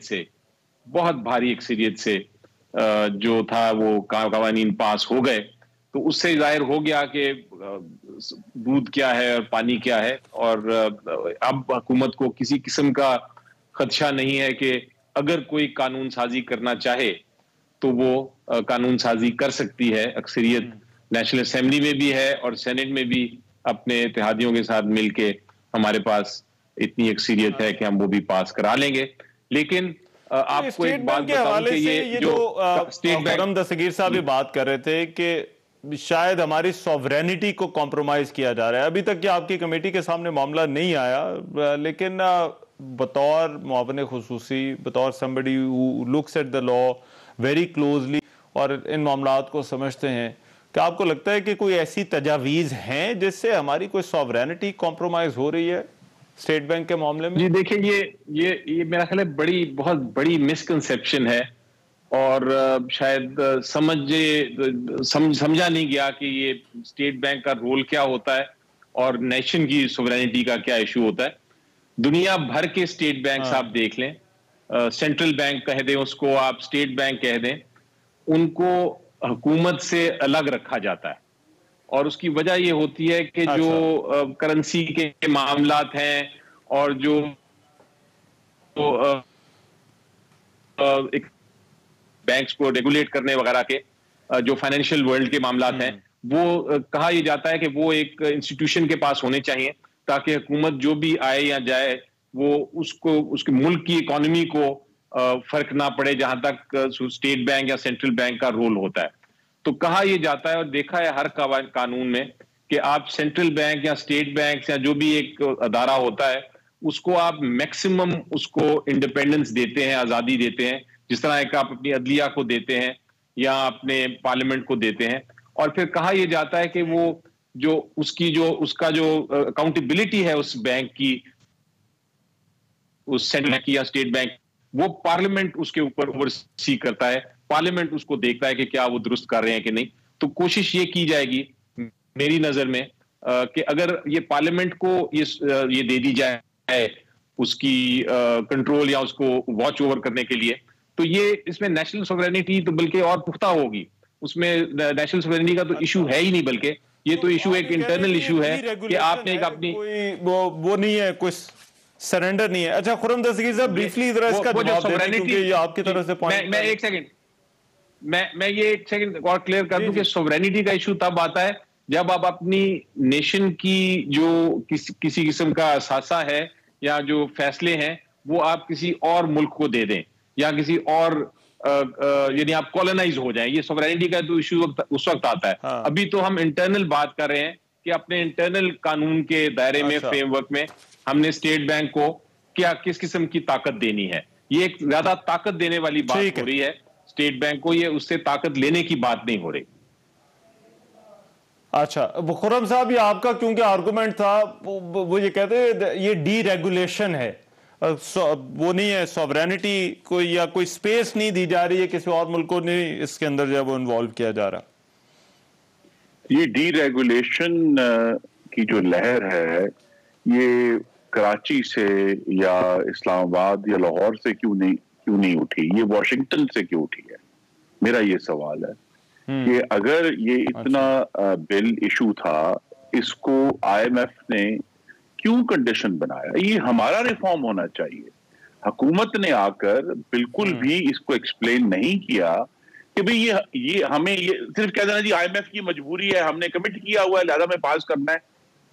اکثریت سے جو تھا وہ قوانین پاس ہو گئے۔ تو اس سے ظاہر ہو گیا کہ دودھ کیا ہے اور پانی کیا ہے، اور اب حکومت کو کسی قسم کا خدشہ نہیں ہے کہ اگر کوئی قانون سازی کرنا چاہے تو وہ قانون سازی کر سکتی ہے۔ اکثریت نیشنل اسمبلی میں بھی ہے اور سینٹ میں بھی اپنے اتحادیوں کے ساتھ مل کے ہمارے پاس اتنی اکثریت ہے کہ ہم وہ بھی پاس کرا لیں گے۔ لیکن آپ کو ایک بات بتاؤں کہ یہ جو خرم دستگیر صاحب بھی بات کر رہے تھے کہ شاید ہماری سوورینٹی کو کمپرومائز کیا جا رہا ہے، ابھی تک یہ آپ کی کمیٹی کے سامنے معاملہ نہیں آیا، لیکن بطور معاون خصوصی، بطور somebody who looks at the law very closely اور ان معاملات کو سمجھتے ہیں، کیا آپ کو لگتا ہے کہ کوئی ایسی تجاویز ہیں جس سے ہماری کوئی سوورینٹی کمپرومائز ہو رہی ہے اسٹیٹ بینک کے معاملے میں؟ جی دیکھیں یہ میرا خیال ہے بہت بڑی مسکنسیپشن ہے، اور شاید سمجھا نہیں گیا کہ یہ اسٹیٹ بینک کا رول کیا ہوتا ہے اور نیشن کی سوورینٹی کا کیا ایشو ہوتا ہے۔ دنیا بھر کے اسٹیٹ بینکس آپ دیکھ لیں، سینٹرل بینک کہہ دیں اس کو، آپ اسٹیٹ بینک کہہ دیں، ان کو حکومت سے الگ رکھا جاتا ہے، اور اس کی وجہ یہ ہوتی ہے کہ جو کرنسی کے معاملات ہیں اور جو بینکس کو ریگولیٹ کرنے وغیرہ کے جو فائنینشیل ورلڈ کے معاملات ہیں، وہ کہا یہ جاتا ہے کہ وہ ایک انسٹیٹیوشن کے پاس ہونے چاہیے تاکہ حکومت جو بھی آئے یا جائے وہ اس کے ملک کی اکانومی کو فرق نہ پڑے جہاں تک اسٹیٹ بینک یا سینٹرل بینک کا رول ہوتا ہے۔ تو کہا یہ جاتا ہے اور دیکھا ہے ہر قانون میں کہ آپ سینٹرل بینک یا اسٹیٹ بینک یا جو بھی ایک ادارہ ہوتا ہے اس کو آپ میکسیمم اس کو انڈیپینڈنس دیتے ہیں، آزادی دیتے ہیں، جس طرح ایک آپ اپنی عدلیہ کو دیتے ہیں یا اپنے پارلیمنٹ کو دیتے ہیں۔ اور پھر کہا یہ جاتا ہے کہ وہ اس کا جو اکاؤنٹیبلٹی ہے اس بینک کی، اس سینٹرل بینک کی یا اسٹیٹ بینک، وہ پارلیمنٹ اس کے اوپر اوور سی کرتا ہے، پارلیمنٹ اس کو دیکھتا ہے کہ کیا وہ درست کر رہے ہیں کہ نہیں۔ تو کوشش یہ کی جائے گی میری نظر میں کہ اگر یہ پارلیمنٹ کو یہ دے دی جائے اس کی کنٹرول یا اس کو واچ اوور کرنے کے لیے، تو یہ اس میں نیشنل سوورینٹی تو بلکہ اور پختہ ہوگی۔ اس میں نیشنل سوورینٹی کا تو ایشو ہے ہی نہیں، بلکہ یہ تو ایشو ایک انٹرنل ایشو ہے کہ آپ نے ایک اپنی وہ نہیں ہے، کوئی سرنڈر نہیں ہے۔ اچھا خرم دستگیر صاحب بریفلی ذرا اس کا جواب دیں کیونکہ یہ آپ کی طرف سے پوائنٹ۔ میں ایک سیکنڈ میں یہ ایک سیکنڈ اور کلیئر کر دوں کہ سوورینٹی کا ایشو تب آتا ہے جب آپ اپنی نیشن کی جو کسی قسم کا اثاثہ ہے یا جو فیصلے ہیں وہ آپ کسی اور ملک کو دے دیں یا کسی اور یعنی آپ کالونائز ہو جائیں۔ یہ سوورینٹی کا تو ایشو اس وقت آتا ہے۔ ابھی تو ہم انٹرنل بات کر رہے ہیں کہ اپنے انٹرنل قانون کے دائرے میں، فریم ورک میں ہم نے اسٹیٹ بینک کو کس قسم کی طاقت دینی ہے۔ یہ ایک زیادہ طاقت دینے والی بات ہو رہی ہے اسٹیٹ بینک کو، یہ اس سے طاقت لینے کی بات نہیں ہو رہی۔ اچھا خرم صاحب، یہ آپ کا کیونکہ آرگومنٹ تھا، وہ یہ کہتے ہیں یہ ڈی ریگولیشن ہے، وہ نہیں ہے سوورینٹی کوئی یا کوئی سپیس نہیں دی جا رہی ہے کسی اور ملک کو نہیں اس کے اندر جو ہے وہ انوالو کیا جا رہا۔ یہ ڈی ریگولیشن کی جو لہر ہے یہ کراچی سے یا اسلام آباد یا لاہور سے کیوں نہیں اٹھی، یہ واشنگٹن سے کیوں اٹھی ہے؟ میرا یہ سوال ہے کہ اگر یہ اتنا بل ایشو تھا، اس کو آئی ایم ایف نے کیوں کنڈیشن بنایا؟ یہ ہمارا ریفارم ہونا چاہیے۔ حکومت نے آ کر بالکل بھی اس کو ایکسپلین نہیں کیا کہ بھئی یہ ہمیں یہ صرف کہہ دینا جی آئی ایم ایف کی مجبوری ہے، ہم نے کمٹ کیا ہوا ہے لہذا میں پاس کرنا ہے۔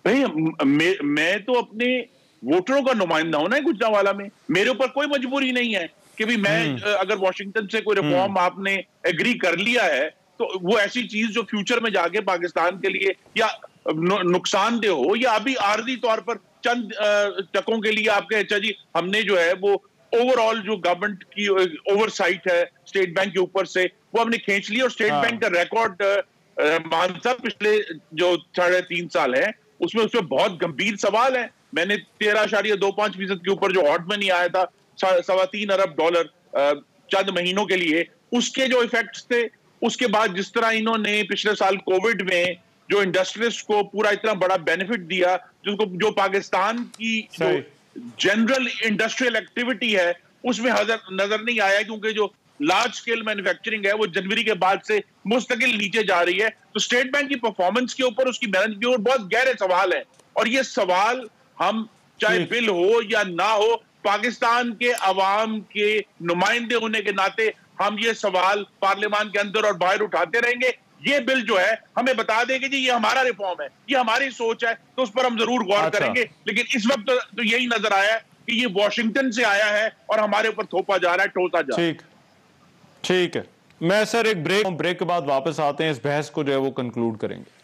بھئی میں تو اپنے ووٹروں کا نمائندہ ہوں نا گجرانوالہ میں، میرے اوپر کوئی مجبوری نہیں ہے کہ بھی میں اگر واشنگٹن سے کوئی ریفارم آپ نے ایگری کر لیا ہے تو وہ ایسی چیز جو فیوچر میں جا کے پاکستان کے لیے یا نقصان دہ ہو یا ابھی عارضی طور پر چند ٹکوں کے لیے آپ کے اچھا جی ہم نے جو ہے وہ اوور آل جو گورنمنٹ کی اوور سائٹ ہے اسٹیٹ بینک کے اوپر سے وہ ہم نے کھینچ لی، اور اسٹیٹ بینک کا ریکارڈ رحمان صاحب پچھلے جو 3.5 سال ہیں اس میں بہت گمبھیر سوال ہے۔ میں نے 13.25% کے اوپر جو ہاٹ منی آیا تھا $3.25 ارب چند مہینوں کے لیے، اس کے جو ایفیکٹس تھے، اس کے بعد جس طرح انہوں نے پچھلے سال کووڈ میں جو انڈسٹریز کو پورا اتنا بڑا بینیفٹ دیا، جو پاکستان کی جو جنرل انڈسٹریل ایکٹیویٹی ہے اس میں نظر نہیں آیا، کیونکہ جو لارج سکیل مینوفیکچرنگ ہے وہ جنوری کے بعد سے مستقل نیچے جا رہی ہے۔ تو اسٹیٹ بینک کی پرفارمنس کے اوپر، اس کی محنت کے اوپر بہت گہرے سوال ہیں، اور یہ سوال ہم چاہے بل ہو یا نہ ہو، پاکستان کے عوام کے نمائندے ہونے کے ناطے ہم یہ سوال پارلیمان کے اندر اور باہر اٹھاتے رہیں گے۔ یہ بل جو ہے ہمیں بتا دے کہ جی یہ ہمارا ریفارم ہے، یہ ہماری سوچ ہے، تو اس پر ہم ضرور غور کریں گے، لیکن اس وقت تو یہی نظر آیا ہے کہ یہ واشنگٹن سے آیا ہے اور ہمارے اوپر تھوپا جا رہا ہے، ٹوسا جا رہا ہے۔ ٹھیک ہے، میں سر ایک بریک کے بعد واپس آتے ہیں، اس بحث کو جو ہے وہ کنکلوڈ کریں گے۔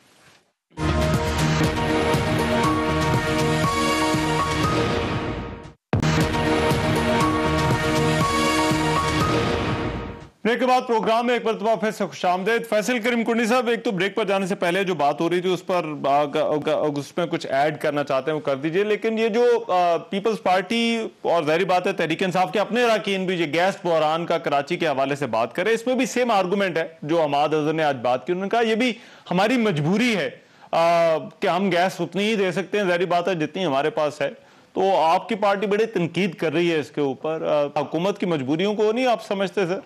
بریک کے بعد پروگرام میں ایک مرتبہ پھر سے خوش آمدید. فیصل کریم کنڈی صاحب, ایک تو بریک پر جانے سے پہلے جو بات ہو رہی تھی اس پر اس میں کچھ ایڈ کرنا چاہتے ہیں وہ کر دیجئے, لیکن یہ جو پیپلز پارٹی اور ظاہری بات ہے تحریک انصاف کے اپنے اراکین بھی یہ گیس بحران کا کراچی کے حوالے سے بات کرے, اس میں بھی سیم آرگومنٹ ہے جو حماد اظہر نے آج بات کی. انہوں نے کہا یہ بھی ہماری مجبوری ہے کہ ہم گیس اتنی ہی دے سکتے ہیں, ظاہری بات ہے جتنی ہمارے پاس ہے. تو آپ کی پارٹی بڑے تنقید کر رہی ہے اس کے اوپر, حکومت کی مجبوریوں کو نہیں آپ سمجھتے سر؟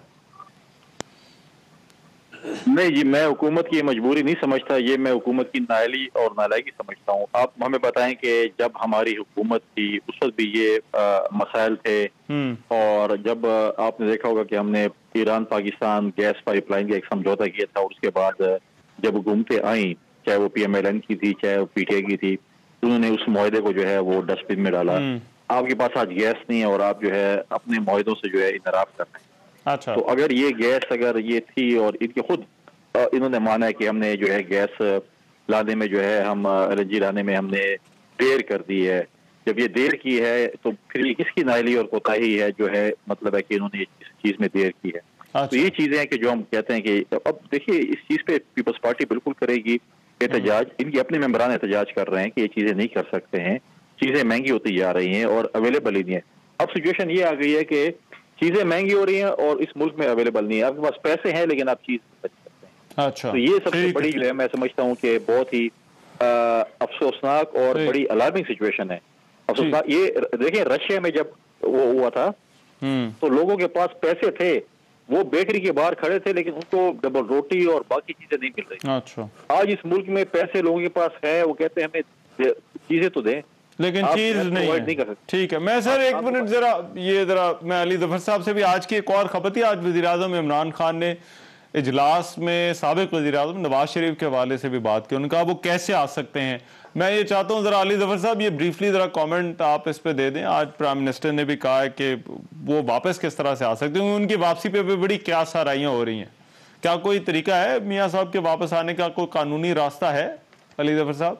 نہیں جی, میں حکومت کی مجبوری نہیں سمجھتا, یہ میں حکومت کی نااہلی اور نالائقی سمجھتا ہوں. آپ ہمیں بتائیں کہ جب ہماری حکومت تھی اس وقت بھی یہ مسائل تھے, اور جب آپ نے دیکھا ہوگا کہ ہم نے Iran Pakistan gas pipeline کا ایک سمجھوتا کیا تھا, اور اس کے بعد جب حکومتیں آئیں, چاہے وہ پی ایم ایل این کی تھی چاہے وہ پی ٹی آئی کی تھی, انہوں نے اس معاہدے کو جو ہے وہ ڈسٹ بن میں ڈالا. آپ کے پاس آج گیس نہیں ہے اور آپ جو ہے اپنے معاہدوں سے جو ہے انحراف کر رہے ہیں. تو اگر یہ گیس اگر یہ تھی اور ان کے خود انہوں نے مانا ہے کہ ہم نے جو ہے گیس لانے میں جو ہے ہم ایل این جی لانے میں ہم نے دیر کر دی ہے, جب یہ دیر کی ہے تو پھر یہ کس کی نااہلی اور کوتاہی ہے جو ہے مطلب ہے کہ انہوں نے اس چیز میں دیر کی ہے. تو یہ چیزیں ہیں کہ جو ہم کہتے ہیں کہ اب دیکھیے اس چیز پہ پیپلز پارٹی بالکل کرے گی احتجاج, ان کے اپنے ممبران احتجاج کر رہے ہیں کہ یہ چیزیں نہیں کر سکتے ہیں, چیزیں مہنگی ہوتی جا رہی ہیں اور اویلیبل ہی نہیں ہے. اب سچویشن یہ آ گئی ہے کہ چیزیں مہنگی ہو رہی ہیں اور اس ملک میں اویلیبل نہیں ہے, آپ کے پاس پیسے ہیں لیکن آپ چیز نہیں بچ سکتے ہیں. تو یہ سب سے بڑی جو ہے میں سمجھتا ہوں کہ بہت ہی افسوسناک اور بڑی الارمنگ سچویشن ہے. افسوسناک یہ دیکھیں, رشیا میں جب وہ ہوا تھا تو لوگوں کے پاس پیسے تھے, وہ بیکری کے باہر کھڑے تھے لیکن ان کو ڈبل روٹی اور باقی چیزیں نہیں مل رہی. آج اس ملک میں پیسے لوگوں کے پاس ہے, وہ کہتے ہیں ہمیں چیزیں تو دیں لیکن چیز نہیں ہے. ٹھیک ہے, میں سر ایک منٹ ذرا میں علی ظفر صاحب سے بھی آج کی ایک اور خبر تھی. آج وزیراعظم عمران خان نے اجلاس میں سابق وزیراعظم نواز شریف کے حوالے سے بھی بات کی, ان کا وہ کیسے آ سکتے ہیں. میں یہ چاہتا ہوں ذرا علی ظفر صاحب یہ بریفلی ذرا کامنٹ آپ اس پہ دے دیں. آج پرائم منسٹر نے بھی کہا ہے کہ وہ واپس کس طرح سے آ سکتے ہیں, ان کی واپسی پہ بھی بڑی کیا سرائیاں ہو رہی ہیں. کیا کوئی طریقہ ہے میاں صاحب کے واپس آنے کا, کوئی قانونی راستہ ہے علی ظفر صاحب؟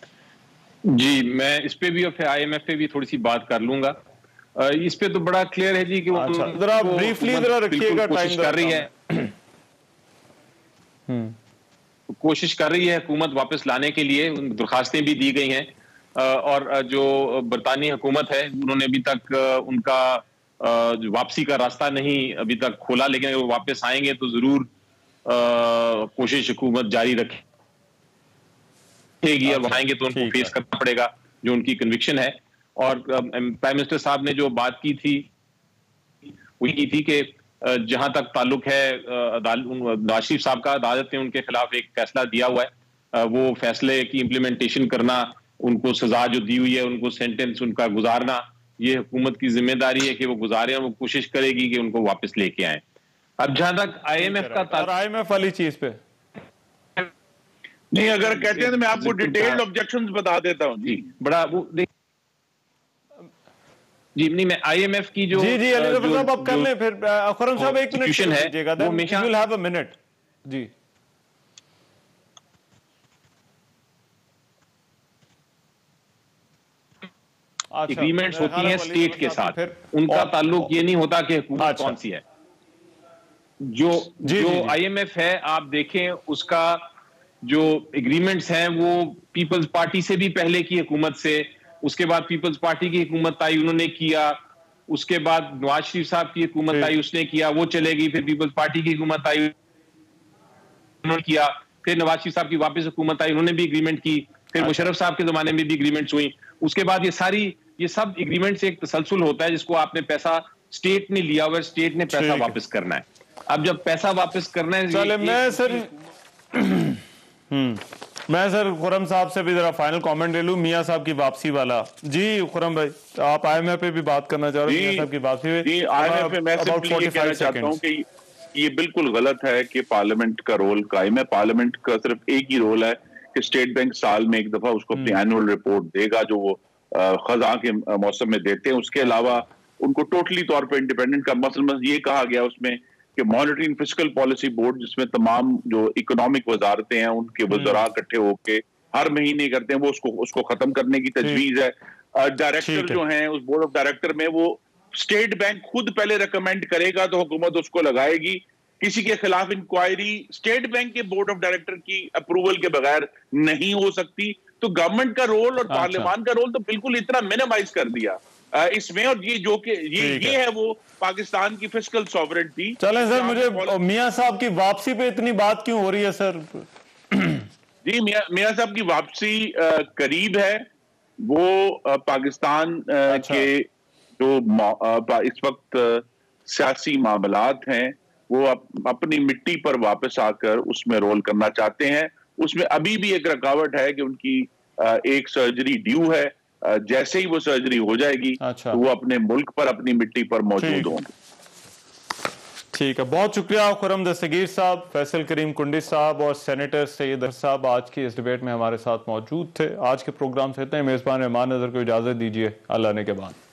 جی, میں اس پہ بھی اور پھر آئی ایم ایف پہ بھی تھوڑی سی بات کر لوں گا. اس پہ تو بڑا کلیئر ہے جی کہ ذرا بریفلی ذرا رکھیے گا, کوشش کر رہی ہے حکومت واپس لانے کے لیے, درخواستیں بھی دی گئی ہیں, اور جو برطانوی حکومت ہے انہوں نے ابھی تک ان کا واپسی کا راستہ نہیں ابھی تک کھولا, لیکن اگر وہ واپس آئیں گے تو ضرور کوشش حکومت جاری رکھے گی, اور آئیں گے تو ان کو فیس کرنا پڑے گا جو ان کی کنوکشن ہے. اور پرائم منسٹر صاحب نے جو بات کی تھی وہ کی تھی کہ جہاں تک تعلق ہے نواز شریف صاحب کا, عدالت نے ان کے خلاف ایک فیصلہ دیا ہوا ہے, وہ فیصلے کی امپلیمنٹیشن کرنا, ان کو سزا جو دی ہوئی ہے ان کو سینٹنس ان کا گزارنا, یہ حکومت کی ذمہ داری ہے کہ وہ گزارے, اور وہ کوشش کرے گی کہ ان کو واپس لے کے آئیں. اب جہاں تک آئی ایم ایف کا تعلق, آئی ایم ایف والی چیز پہ نہیں اگر کہتے ہیں تو میں آپ کو ڈیٹیلڈ آبجیکشنز بتا دیتا ہوں. جی بڑا وہ جی نہیں, میں آئی ایم ایف کی جو جی علی ظفر صاحب آپ کر لیں, پھر خرم صاحب ایک منٹ دیجیے گا, then you will have a minute. جی ایگریمنٹس ہوتی ہیں اسٹیٹ کے ساتھ, ان کا تعلق یہ نہیں ہوتا کہ حکومت کون سی ہے. جو آئی ایم ایف ہے آپ دیکھیں اس کا جو ایگریمنٹس ہیں وہ پیپلز پارٹی سے بھی پہلے کی حکومت سے, اس کے بعد پیپلز پارٹی کی حکومت آئی انہوں نے کیا, اس کے بعد نواز شریف صاحب کی حکومت آئی اس نے کیا, وہ چلے گئی, پھر پیپلز پارٹی کی حکومت آئی انہوں نے کیا, پھر نواز شریف صاحب کی واپس حکومت آئی انہوں نے بھی ایگریمنٹ کی, پھر مشرف صاحب کے زمانے میں بھی ایگریمنٹس ہوئی. اس کے بعد یہ سب ایگریمنٹ سے ایک تسلسل ہوتا ہے جس کو آپ نے پیسہ اسٹیٹ نے لیا ہوا, اسٹیٹ نے پیسہ واپس کرنا ہے. اب جب پیسہ واپس کرنا ہے, چلے میں سر خرم صاحب سے بھی ذرا فائنل کامنٹ لے لوں میاں صاحب کی واپسی والا. جی خرم بھائی آپ آئی ایم ایف پہ بھی بات کرنا چاہ رہے ہیں, میاں صاحب کی واپسی پہ. جی آئی ایم ایف پہ میں سمپلی یہ کہنا چاہتا ہوں کہ یہ بالکل غلط ہے کہ پارلیمنٹ کا رول قائم ہے. پارلیمنٹ کا صرف ایک ہی رول ہے کہ اسٹیٹ بینک سال میں ایک دفعہ اس کو اپنی اینول رپورٹ دے گا جو وہ خزاں کے موسم میں دیتے ہیں. اس کے علاوہ ان کو ٹوٹلی طور پہ انڈیپینڈنٹ کا مثلا یہ کہا گیا اس میں کہ monetary and fiscal policy board جس میں تمام جو اکنامک وزارتیں ہیں ان کے وزراء اکٹھے ہو کے ہر مہینے کرتے ہیں, وہ اس کو ختم کرنے کی تجویز ہے. ڈائریکٹر جو ہیں اس بورڈ آف ڈائریکٹر میں وہ اسٹیٹ بینک خود پہلے ریکمینڈ کرے گا تو حکومت اس کو لگائے گی, کسی کے خلاف انکوائری اسٹیٹ بینک کے بورڈ آف ڈائریکٹر کی اپروول کے بغیر نہیں ہو سکتی. تو گورنمنٹ کا رول اور پارلیمان کا رول تو بالکل اتنا منیمائز کر دیا اس میں. اور یہ جو کہ یہ ہے وہ پاکستان کی فسکل سوورنٹی. چلیں سر, مجھے میاں صاحب کی واپسی پہ اتنی بات کیوں ہو رہی ہے سر؟ جی, میاں صاحب کی واپسی قریب ہے. وہ پاکستان کے جو اس وقت سیاسی معاملات ہیں وہ اپنی مٹی پر واپس آ کر اس میں رول کرنا چاہتے ہیں. اس میں ابھی بھی ایک رکاوٹ ہے کہ ان کی ایک سرجری ڈیو ہے. جیسے ہی وہ سرجری ہو جائے گی تو وہ اپنے ملک پر اپنی مٹی پر موجود ہوں گے. ٹھیک ہے, بہت شکریہ خرم دستگیر صاحب, فیصل کریم کنڈی صاحب اور سینیٹر سید صاحب آج کی اس ڈیبیٹ میں ہمارے ساتھ موجود تھے. آج کے پروگرام سے اتنے. میزبان امان نظر کو اجازت دیجیے, اللہ نے کے بعد.